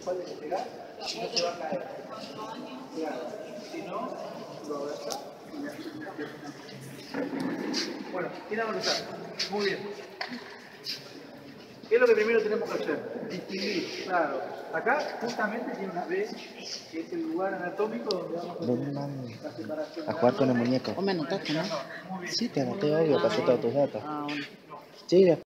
espalda que pegar, si no se va a caer. Claro, si no, lo abraza y le hace una pierna. Bueno, ¿quién va a empezar? Muy bien. ¿Qué es lo que primero tenemos que hacer? Distinguir, claro. Acá justamente tiene una B, que es el lugar anatómico donde vamos a tener la separación. A jugar con el muñeco. O me anotaste, ¿no? Sí, te anoté, obvio, pasé todos tus datos. Ah, bueno. Sí,